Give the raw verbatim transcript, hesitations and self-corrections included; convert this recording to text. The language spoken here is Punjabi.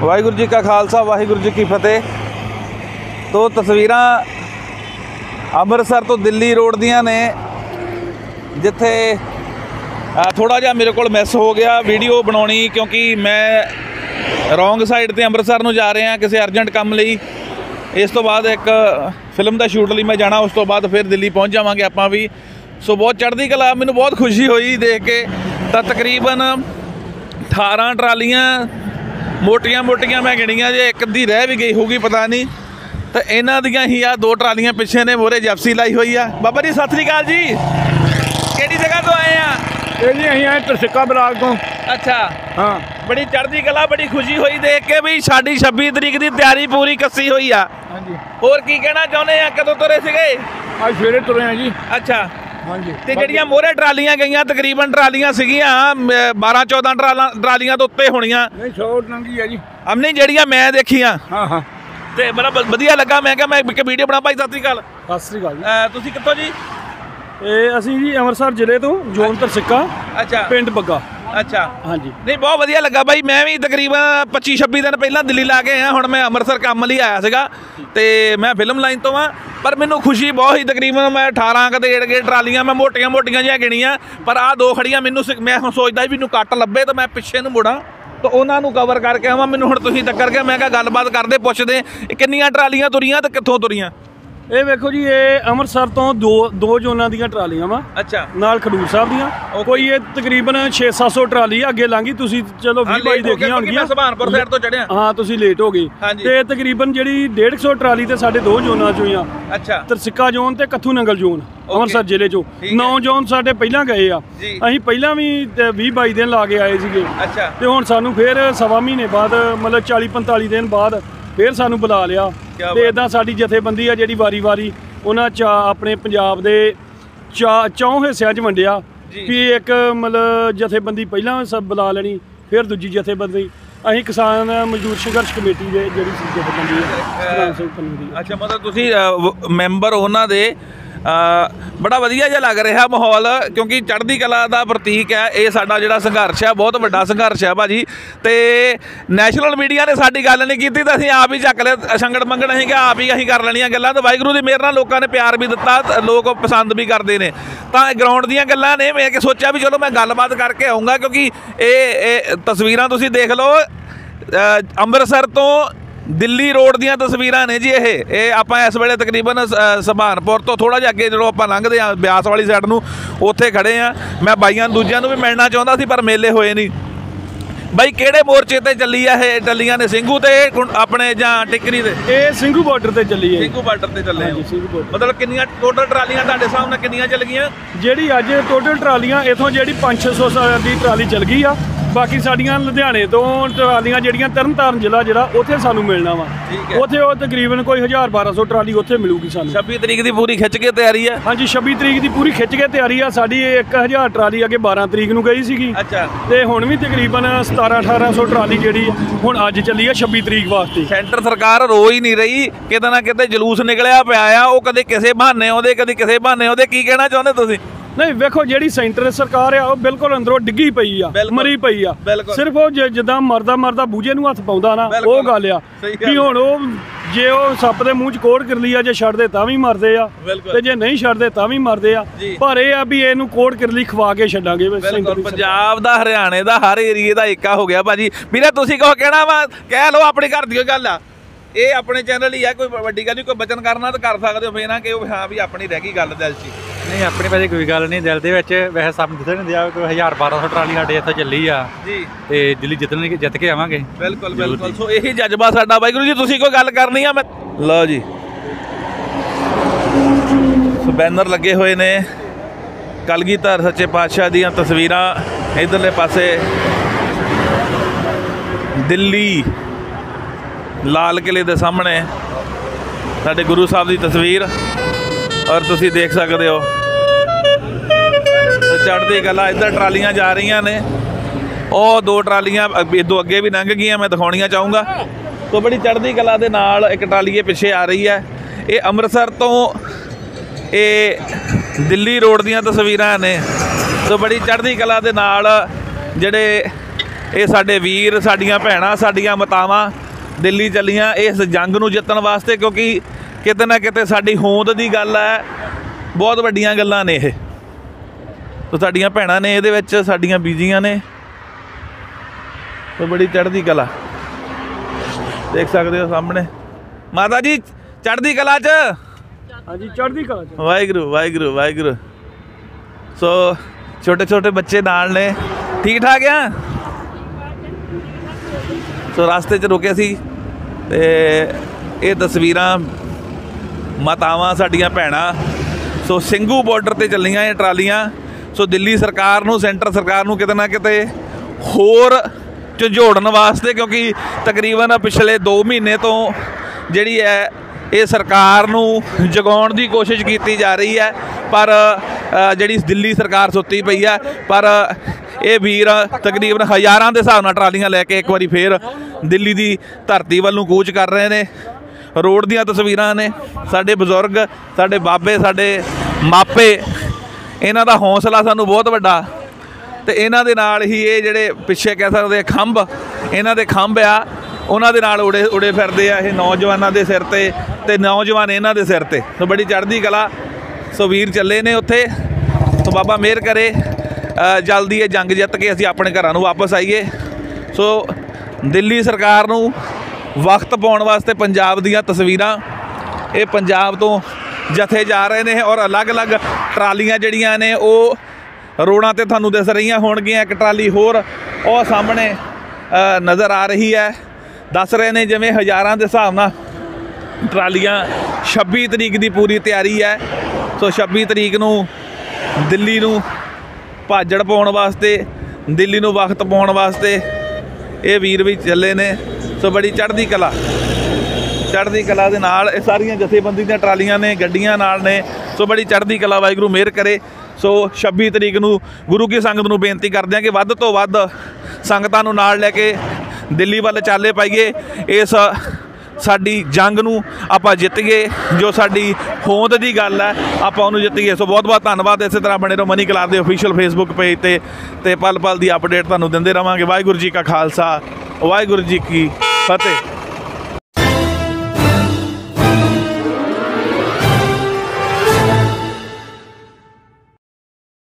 वाहिगुरू जी का खालसा वाहिगुरू जी की फतेह। तो तस्वीरां अमृतसर तो दिल्ली रोड दियां ने, जिथे थोड़ा जिहा मेरे को मिस हो गया वीडियो बनाउणी, क्योंकि मैं रौंग साइड ते अमृतसर नूं जा रहा किसी अर्जेंट काम लई। इस तो बाद एक फिल्म का शूट लई मैं जाना, उस तो बाद फिर दिल्ली पहुँच जावांगे आपां भी। सो बहुत चढ़दी कला, मैनूं बहुत खुशी हुई देख के। तो तकरीबन अठारह ट्रालियां मोटियां मोटियां मैं गिणियां, जे एक अद्धी रह भी गई होगी पता नहीं। तो इन्हां दियां ही आ दो ट्रालियां पिछे ने, मोहरे जैप्सी लाई हुई आ। बाबा जी सत श्री अकाल जी, किहड़ी जगह तो आए हैं? ये जी असीं आए तरसिक्का ब्लाक तो। अच्छा हाँ, बड़ी चढ़दी कला, बड़ी खुशी हुई देख के भी साडी छब्बी तरीक की तैयारी पूरी कसी हुई आ। हाँ जी। होर की कहना चाहुंदे आ, कदों तुरे सीगे? आज सवेरे तुरे हैं जी। अच्छा, हाँ जी। ते ਜਿਹੜੀਆਂ ਮੋਹਰੇ ਟਰਾਲੀਆਂ ਗਈਆਂ ਤਕਰੀਬਨ ਟਰਾਲੀਆਂ ਸੀਗੀਆਂ बारह चौदह ਟਰਾਲਾਂ ਟਰਾਲੀਆਂ ਤੋਂ ਉੱਤੇ ਹੋਣੀਆਂ। नहीं सौ नंगी है जी। ਅਮਨੀ ਜਿਹੜੀਆਂ ਮੈਂ ਦੇਖੀਆਂ हाँ हाँ ਤੇ ਬੜਾ ਵਧੀਆ ਲੱਗਾ। ਮੈਂ ਕਿਹਾ ਮੈਂ ਇੱਕ ਵੀਡੀਓ ਬਣਾ। ਭਾਈ ਸਤਿ ਸ਼੍ਰੀ ਅਕਾਲ। सत श्री अकाल ਅਹ ਤੁਸੀਂ ਕਿੱਥੋਂ ਜੀ? ਇਹ ਅਸੀਂ ਜੀ ਅੰਮ੍ਰਿਤਸਰ ਜ਼ਿਲ੍ਹੇ ਤੋਂ, ਜ਼ੋਨ ਤਰਸਿੱਕਾ, ਅੱਛਾ ਪਿੰਡ ਬੱਗਾ। ਅੱਛਾ हाँ जी। ਨਹੀਂ ਬਹੁਤ ਵਧੀਆ ਲੱਗਾ ਬਾਈ। ਮੈਂ ਵੀ ਤਕਰੀਬਨ ਪੱਚੀ ਛੱਬੀ ਦਿਨ ਪਹਿਲਾਂ ਦਿੱਲੀ ਲਾ ਕੇ ਆਇਆ। ਹੁਣ ਮੈਂ ਅੰਮ੍ਰਿਤਸਰ ਕੰਮ ਲਈ ਆਇਆ ਸੀਗਾ ਤੇ ਮੈਂ ਫਿਲਮ ਲਾਈਨ ਤੋਂ ਆ, ਪਰ ਮੈਨੂੰ ਖੁਸ਼ੀ ਬਹੁਤ ਹੀ। ਤਕਰੀਬਨ ਮੈਂ ਅਠਾਰਾਂ ਕਦੇ ਏੜ ਕੇ ਟਰਾਲੀਆਂ ਮੈਂ ਮੋਟੀਆਂ ਮੋਟੀਆਂ ਜਿਹੀਆਂ ਗਿਣੀਆਂ, ਪਰ ਆਹ ਦੋ ਖੜੀਆਂ ਮੈਨੂੰ ਮੈਂ ਹੁਣ ਸੋਚਦਾ ਵੀ ਮੈਨੂੰ ਕੱਟ ਲੱਭੇ ਤਾਂ ਮੈਂ ਪਿੱਛੇ ਨੂੰ ਮੁੜਾਂ ਤਾਂ ਉਹਨਾਂ ਨੂੰ ਕਵਰ ਕਰਕੇ ਆਵਾਂ। ਮੈਨੂੰ ਹੁਣ ਤੁਸੀਂ ਟੱਕਰ ਕੇ ਮੈਂ ਕਿਹਾ ਗੱਲਬਾਤ ਕਰਦੇ ਪੁੱਛਦੇ ਕਿੰਨੀਆਂ ਟਰਾਲੀਆਂ ਤੁਰੀਆਂ ਤੇ ਕਿੱਥੋਂ ਤੁਰੀਆਂ। ਇਹ ਵੇਖੋ ਜੀ, ਇਹ ਅੰਮ੍ਰਿਤਸਰ ਤੋਂ ਦੋ ਦੋ ਜ਼ੋਨਾਂ ਦੀਆਂ ਟਰਾਲੀਆਂ ਵਾ, ਅੱਛਾ, ਨਾਲ ਖਡੂਰ ਸਾਹਿਬ ਦੀਆਂ। ਕੋਈ ਇਹ ਤਕਰੀਬਨ ਛੇ ਸੱਤ ਸੌ ਟਰਾਲੀ ਅੱਗੇ ਲੰਘੀ। ਤੁਸੀਂ ਚਲੋ ਵੀਹ ਬਾਈ ਦੇਖੀਆਂ ਹੋਣਗੀਆਂ। ਸੁਭਾਨਪੁਰ ਸਾਈਡ ਤੋਂ ਚੜਿਆ। ਹਾਂ, ਤੁਸੀਂ ਲੇਟ ਹੋ ਗਏ। ਤੇ ਤਕਰੀਬਨ ਜਿਹੜੀ ਡੇਢ ਸੌ ਟਰਾਲੀ ਤੇ ਸਾਡੇ ਦੋ ਜ਼ੋਨਾਂ ਚੋਂ ਆ। ਅੱਛਾ, ਤਰਸਿੱਕਾ ਜ਼ੋਨ ਤੇ ਕੱਥੂ ਨੰਗਲ ਜ਼ੋਨ ਅੰਮ੍ਰਿਤਸਰ ਜ਼ਿਲ੍ਹੇ ਚੋਂ। ਨੌ ਜ਼ੋਨ ਸਾਡੇ ਪਹਿਲਾਂ ਗਏ ਆ। ਅਸੀਂ ਪਹਿਲਾਂ ਵੀ ਵੀਹ ਬਾਈ ਦਿਨ ਲਾ ਕੇ ਆਏ ਸੀਗੇ। ਅੱਛਾ, ਤੇ ਹੁਣ ਸਾਨੂੰ ਫਿਰ ਸਵਾ ਮਹੀਨੇ ਬਾਅਦ, ਮਤਲਬ ਚਾਲੀ ਪੰਤਾਲੀ ਦਿਨ ਬਾਅਦ ਫਿਰ ਸਾਨੂੰ ਬੁਲਾ ਲਿਆ। ਤੇ ਇਦਾਂ ਸਾਡੀ ਜਥੇਬੰਦੀ ਆ ਜਿਹੜੀ ਵਾਰੀ ਵਾਰੀ ਉਹਨਾਂ ਚਾ ਆਪਣੇ ਪੰਜਾਬ ਦੇ ਚਾ ਚੌਂ ਹਿੱਸਿਆਂ 'ਚ ਵੰਡਿਆ ਵੀ ਇੱਕ ਮਤਲਬ ਜਥੇਬੰਦੀ ਪਹਿਲਾਂ ਸਭ ਬੁਲਾ ਲੈਣੀ, ਫਿਰ ਦੂਜੀ ਜਥੇਬੰਦੀ। ਅਸੀਂ ਕਿਸਾਨ ਮਜ਼ਦੂਰ ਸੰਘਰਸ਼ ਕਮੇਟੀ ਦੇ ਜਿਹੜੀ ਸੀ ਜਥੇਬੰਦੀ ਹੈ। ਅੱਛਾ, ਮਤਲਬ ਤੁਸੀਂ ਮੈਂਬਰ ਉਹਨਾਂ ਦੇ। बड़ा वधिया जिहा लग रहा माहौल, क्योंकि चढ़दी कला का प्रतीक है ये साडा जिहड़ा संघर्ष है, बहुत वड्डा संघर्ष है भाजी। तो नैशनल मीडिया ने साडी गल नहीं की तो असीं आप ही चक लिया संगड़ मंगण, असीं कि आप ही असीं कर लैणियां गल्लां। तो वाहिगुरू दी मेहर नाल लोकां ने प्यार भी दिता, लोग पसंद भी करते हैं। तो ग्राउंड दीयां गल्लां ने, मैं कि सोचा भी चलो मैं गलबात करके आऊँगा, क्योंकि ये तस्वीरां तुसीं देख लो अमृतसर तो दिल्ली रोड दियां तस्वीरां ने जी। ये ये आपां इस वेले तकरीबन सुभानपुर तो थोड़ा जिहा अगे जो आपां लंघदे आ ब्यास वाली साइड नूं, उत्थे खड़े आ। मैं बाईआं दूजिआं नूं भी मिलना चाहुंदा सी, पर मेले होए नहीं। बाई किहड़े मोर्चे ते चली आ ये टल्लियां ने? ਸਿੰਘੂ ते अपने जां टिकरी ते? ਇਹ ਸਿੰਘੂ ਬਾਰਡਰ ਤੇ ਚੱਲੀ ਹੈ। ਸਿੰਘੂ ਬਾਰਡਰ ਤੇ ਚੱਲੇ ਹੋ? ਸਿੰਘੂ ਬਾਰਡਰ। ਮਤਲਬ ਕਿੰਨੀਆਂ ਟੋਟਲ ਟਰਾਲੀਆਂ ਤੁਹਾਡੇ ਸਾਹਮਣੇ ਕਿੰਨੀਆਂ ਚੱਲ ਗਈਆਂ? ਜਿਹੜੀ ਅੱਜ ਟੋਟਲ ਟਰਾਲੀਆਂ ਇਥੋਂ ਜਿਹੜੀ ਪੰਜ ਛੇ ਸੌ ਦੀ ਟਰਾਲੀ ਚੱਲ ਗਈ ਆ। ਬਾਕੀ ਸਾਡੀਆਂ ਲੁਧਿਆਣੇ ਤੋਂ ਟਰਾਲੀਆਂ ਜਿਹੜੀਆਂ ਤਰਨਤਾਰਨ ਜ਼ਿਲ੍ਹਾ ਜਿਹੜਾ ਉੱਥੇ ਸਾਨੂੰ ਮਿਲਣਾ ਵਾ, ਉੱਥੇ ਉਹ ਤਕਰੀਬਨ ਕੋਈ ਹਜ਼ਾਰ ਬਾਰਾਂ ਸੌ ਟਰਾਲੀ ਉੱਥੇ ਮਿਲੂਗੀ ਸਾਨੂੰ। ਛੱਬੀ ਤਰੀਕ ਦੀ ਪੂਰੀ ਖਿੱਚ ਕੇ ਤਿਆਰੀ ਆ? ਹਾਂਜੀ, ਛੱਬੀ ਤਰੀਕ ਦੀ ਪੂਰੀ ਖਿੱਚ ਕੇ ਤਿਆਰੀ ਆ ਸਾਡੀ। ਇੱਕ ਹਜ਼ਾਰ ਟਰਾਲੀ ਅੱਗੇ ਬਾਰਾਂ ਤਰੀਕ ਨੂੰ ਗਈ ਸੀਗੀ। ਅੱਛਾ, ਤੇ ਹੁਣ ਵੀ ਤਕਰੀਬਨ ਸਤਾਰਾਂ ਅਠਾਰਾਂ ਸੌ ਟਰਾਲੀ ਜਿਹੜੀ ਹੁਣ ਅੱਜ ਚੱਲੀ ਆ ਛੱਬੀ ਤਰੀਕ ਵਾਸਤੇ। ਸੈਂਟਰ ਸਰਕਾਰ ਰੋ ਹੀ ਨਹੀਂ ਰਹੀ, ਕਿਤੇ ਨਾ ਕਿਤੇ ਜਲੂਸ ਨਿਕਲਿਆ ਪਿਆ ਆ। ਉਹ ਕਦੇ ਕਿਸੇ ਬਹਾਨੇ ਆਉਂਦੇ, ਕਦੇ ਕਿਸੇ ਬਹਾਨੇ ਆਉਂਦੇ। ਕੀ ਕਹਿਣਾ ਚਾਹੁੰਦੇ ਤੁਸੀਂ? ਨਹੀਂ ਵੇਖੋ, ਜਿਹੜੀ ਸੈਂਟਰ ਸਰਕਾਰ ਆ ਉਹ ਬਿਲਕੁਲ ਅੰਦਰੋਂ ਡਿੱਗੀ ਪਈ ਆ, ਮਰੀ ਪਈ ਆ। ਸਿਰਫ ਉਹ ਜਿੱਦਾਂ ਮਰਦਾ ਮਰਦਾ ਬੂਝੇ ਨੂੰ ਹੱਥ ਪਾਉਂਦਾ ਨਾ, ਉਹ ਗੱਲ ਆ ਵੀ ਹੁਣ ਉਹ ਜੇ ਉਹ ਸੱਪ ਦੇ ਮੂੰਹ 'ਚ ਕੋੜ ਕਿਰਲੀ ਆ, ਜੇ ਛੱਡਦੇ ਤਾਂ ਵੀ ਮਰਦੇ ਆ ਤੇ ਜੇ ਨਹੀਂ ਛੱਡਦੇ ਤਾਂ ਵੀ ਮਰਦੇ ਆ। ਪਰ ਇਹ ਆ ਵੀ ਇਹਨੂੰ ਕੋੜ ਕਿਰਲੀ ਖਵਾ ਕੇ ਛੱਡਾਂਗੇ। ਪੰਜਾਬ ਦਾ, ਹਰਿਆਣੇ ਦਾ, ਹਰ ਏਰੀਏ ਦਾ ਏਕਾ ਹੋ ਗਿਆ ਭਾਜੀ। ਵੀਰੇ ਤੁਸੀਂ ਕਹੋ ਕਹਿਣਾ ਵਾ, ਕਹਿ ਲਓ ਆਪਣੀ ਘਰ ਦੀ ਗੱਲ ਆ। ਇਹ ਆਪਣੇ ਚੈਨਲ ਹੀ ਆ, ਕੋਈ ਵੱਡੀ ਗੱਲ ਨਹੀਂ। ਕੋਈ ਬਚਨ ਕਰਨਾ ਤਾਂ ਕਰ ਸਕਦੇ ਹੋ, ਫੇਰ ਨਾ ਕਿ ਹਾਂ ਵੀ ਆਪਣੀ ਰਹਿ ਗਈ ਗੱਲ ਦਿਲ 'ਚ। नहीं अपनी भाजी कोई गल नहीं दिल दे विच। वैसे सब दिख नहीं दिया कोई हज़ार बारह सौ ट्राली साडे इत्थे चली आ जी, ते दिल्ली जितने जित के आवांगे। बिल्कुल बिल्कुल। सो यही जज्बा साडा। वाहिगुरू जी तुसीं कोई गल करनी आ? मैं लो जी, सो बैनर लगे हुए ने कलगीधर सच्चे पातशाह दियां तस्वीरां। इधरले पासे दिल्ली लाल किले दे सामने साडे गुरु साहब दी तस्वीर, और तुसीं देख सकते हो चढ़ती कला। इधर ट्रालियां जा रही ने, ਉਹ दो ट्रालियां इदों अगे भी लंघ गई, मैं दिखाउणियां चाहूँगा। तो बड़ी चढ़ती कला दे नाल एक ट्राली पिछे आ रही है। ये अमृतसर तो ये दिल्ली रोड दियां तस्वीरां ने। तो बड़ी चढ़ती कला दे नाल ਜਿਹੜੇ ਇਹ ਸਾਡੇ ਵੀਰ, ਸਾਡੀਆਂ ਭੈਣਾਂ, ਸਾਡੀਆਂ ਮਾਤਾਵਾਂ ਦਿੱਲੀ ਚੱਲੀਆਂ ਇਸ ਜੰਗ ਨੂੰ ਜਿੱਤਣ ਵਾਸਤੇ, ਕਿਉਂਕਿ ਕਿਤੇ ਨਾ ਕਿਤੇ ਸਾਡੀ ਹੋਂਦ ਦੀ ਗੱਲ ਹੈ, ਬਹੁਤ ਵੱਡੀਆਂ ਗੱਲਾਂ ਨੇ ਇਹ। ਤੋ ਸਾਡੀਆਂ ਭੈਣਾਂ ਨੇ ਇਹਦੇ ਵਿੱਚ, ਸਾਡੀਆਂ ਬੀਜੀਆਂ ਨੇ, ਤੋ ਬੜੀ ਚੜ੍ਹਦੀ ਕਲਾ ਦੇਖ ਸਕਦੇ ਹੋ ਸਾਹਮਣੇ। ਮਾਤਾ ਜੀ ਚੜ੍ਹਦੀ ਕਲਾ 'ਚ, ਹਾਂਜੀ ਚੜ੍ਹਦੀ ਕਲਾ 'ਚ। ਵਾਹਿਗੁਰੂ ਵਾਹਿਗੁਰੂ ਵਾਹਿਗੁਰੂ। ਸੋ ਛੋਟੇ ਛੋਟੇ ਬੱਚੇ ਨਾਲ ਨੇ, ਠੀਕ ਠਾਕ ਆ। ਸੋ ਰਸਤੇ 'ਚ ਰੁਕੇ ਸੀ ਤੇ ਇਹ ਤਸਵੀਰਾਂ ਮਾਤਾਵਾਂ ਸਾਡੀਆਂ ਭੈਣਾਂ, ਸੋ ਸਿੰਘੂ ਬਾਰਡਰ ਤੇ ਚੱਲੀਆਂ ਇਹ ਟਰਾਲੀਆਂ। ਸੋ ਦਿੱਲੀ ਸਰਕਾਰ ਨੂੰ, ਸੈਂਟਰ ਸਰਕਾਰ ਨੂੰ ਕਿਤੇ ਨਾ ਕਿਤੇ ਹੋਰ ਝੰਜੋੜਨ ਵਾਸਤੇ, ਕਿਉਂਕਿ ਤਕਰੀਬਨ ਪਿਛਲੇ ਦੋ ਮਹੀਨੇ ਤੋਂ ਜਿਹੜੀ ਹੈ ਇਹ ਸਰਕਾਰ ਨੂੰ ਜਗਾਉਣ ਦੀ ਕੋਸ਼ਿਸ਼ ਕੀਤੀ ਜਾ ਰਹੀ ਹੈ, ਪਰ ਜਿਹੜੀ ਦਿੱਲੀ ਸਰਕਾਰ ਸੁੱਤੀ ਪਈ ਹੈ। ਪਰ ਇਹ ਵੀਰ ਤਕਰੀਬਨ ਹਜ਼ਾਰਾਂ ਦੇ ਹਿਸਾਬ ਨਾਲ ਟਰਾਲੀਆਂ ਲੈ ਕੇ ਇੱਕ ਵਾਰੀ ਫੇਰ ਦਿੱਲੀ ਦੀ ਧਰਤੀ ਵੱਲ ਨੂੰ ਕੂਚ ਕਰ ਰਹੇ ਨੇ। ਰੋਡ ਦੀਆਂ ਤਸਵੀਰਾਂ ਨੇ, ਸਾਡੇ ਬਜ਼ੁਰਗ, ਸਾਡੇ ਬਾਬੇ, ਸਾਡੇ ਮਾਪੇ, ਇਹਨਾਂ ਦਾ ਹੌਸਲਾ ਸਾਨੂੰ ਬਹੁਤ ਵੱਡਾ, ਤੇ ਇਹਨਾਂ ਦੇ ਨਾਲ ਹੀ ਇਹ ਜਿਹੜੇ ਪਿੱਛੇ ਕਹਿ ਸਕਦੇ ਖੰਭ, ਇਹਨਾਂ ਦੇ ਖੰਭ ਆ, ਉਹਨਾਂ ਦੇ ਨਾਲ ਉੜੇ ਉੜੇ ਫਿਰਦੇ ਆ ਇਹ ਨੌਜਵਾਨਾਂ ਦੇ ਸਿਰ ਤੇ, ਤੇ ਨੌਜਵਾਨ ਇਹਨਾਂ ਦੇ ਸਿਰ ਤੇ। ਸੋ ਬੜੀ ਚੜ੍ਹਦੀ ਕਲਾ। ਸੋ ਵੀਰ ਚੱਲੇ ਨੇ ਉੱਥੇ। ਸੋ ਬਾਬਾ ਮਿਹਰ ਕਰੇ ਜਲਦੀ ਇਹ ਜੰਗ ਜਿੱਤ ਕੇ ਅਸੀਂ ਆਪਣੇ ਘਰਾਂ ਨੂੰ ਵਾਪਸ ਆਈਏ। ਸੋ ਦਿੱਲੀ ਸਰਕਾਰ ਨੂੰ ਵਕਤ ਪਾਉਣ ਵਾਸਤੇ ਪੰਜਾਬ ਦੀਆਂ ਤਸਵੀਰਾਂ, ਇਹ ਪੰਜਾਬ ਤੋਂ ਜਥੇ ਜਾ ਰਹੇ ਨੇ, ਔਰ ਅਲੱਗ-ਅਲੱਗ ਟਰਾਲੀਆਂ ਜਿਹੜੀਆਂ ਨੇ ਉਹ ਰੋਡਾਂ ਤੇ ਤੁਹਾਨੂੰ ਦਿਸ ਰਹੀਆਂ ਹੋਣਗੀਆਂ। ਇੱਕ ਟਰਾਲੀ ਹੋਰ ਉਹ ਸਾਹਮਣੇ ਨਜ਼ਰ ਆ ਰਹੀ ਹੈ। ਦੱਸ ਰਹੇ ਨੇ ਜਿਵੇਂ ਹਜ਼ਾਰਾਂ ਦੇ ਹਿਸਾਬ ਨਾਲ ਟਰਾਲੀਆਂ। ਛੱਬੀ ਤਰੀਕ ਦੀ ਪੂਰੀ ਤਿਆਰੀ ਹੈ। ਸੋ ਛੱਬੀ ਤਰੀਕ ਨੂੰ ਦਿੱਲੀ ਨੂੰ ਭਾਜੜ ਪਾਉਣ ਵਾਸਤੇ, ਦਿੱਲੀ ਨੂੰ ਵਕਤ ਪਾਉਣ ਵਾਸਤੇ ਇਹ ਵੀਰ ਵੀ ਚੱਲੇ ਨੇ। ਸੋ ਬੜੀ ਚੜ੍ਹਦੀ ਕਲਾ, ਚੜ੍ਹਦੀ ਕਲਾ ਦੇ ਨਾਲ ਇਹ ਸਾਰੀਆਂ ਜਥੇਬੰਦੀ ਦੀਆਂ ਟਰਾਲੀਆਂ ਨੇ, ਗੱਡੀਆਂ ਨਾਲ ਨੇ। ਸੋ ਬੜੀ ਚੜ੍ਹਦੀ ਕਲਾ, ਵਾਹਿਗੁਰੂ ਮਿਹਰ ਕਰੇ। ਸੋ ਛੱਬੀ ਤਰੀਕ ਨੂੰ ਗੁਰੂ ਕੀ ਸੰਗਤ ਨੂੰ ਬੇਨਤੀ ਕਰਦੇ ਹਾਂ ਕਿ ਵੱਧ ਤੋਂ ਵੱਧ ਸੰਗਤਾਂ ਨੂੰ ਨਾਲ ਲੈ ਕੇ ਦਿੱਲੀ ਵੱਲ ਚਾਲੇ ਪਾਈਏ। ਇਸ ਸਾਡੀ ਜੰਗ ਨੂੰ ਆਪਾਂ ਜਿੱਤੀਏ, ਜੋ ਸਾਡੀ ਹੋਂਦ ਦੀ ਗੱਲ ਹੈ ਆਪਾਂ ਉਹਨੂੰ ਜਿੱਤੀਏ। ਸੋ ਬਹੁਤ ਬਹੁਤ ਧੰਨਵਾਦ। ਇਸੇ ਤਰ੍ਹਾਂ ਬਣੇ ਰਹੋ ਮਨੀ ਕਲਾਰ ਦੇ ਅਫੀਸ਼ੀਅਲ ਫੇਸਬੁੱਕ ਪੇਜ 'ਤੇ ਤੇ ਪਲ ਪਲ ਦੀ ਅਪਡੇਟ ਤੁਹਾਨੂੰ ਦਿੰਦੇ ਰਵਾਂਗੇ। ਵਾਹਿਗੁਰੂ ਜੀ ਕਾ ਖਾਲਸਾ, ਵਾਹਿਗੁਰੂ ਜੀ ਕੀ ਫਤਿਹ।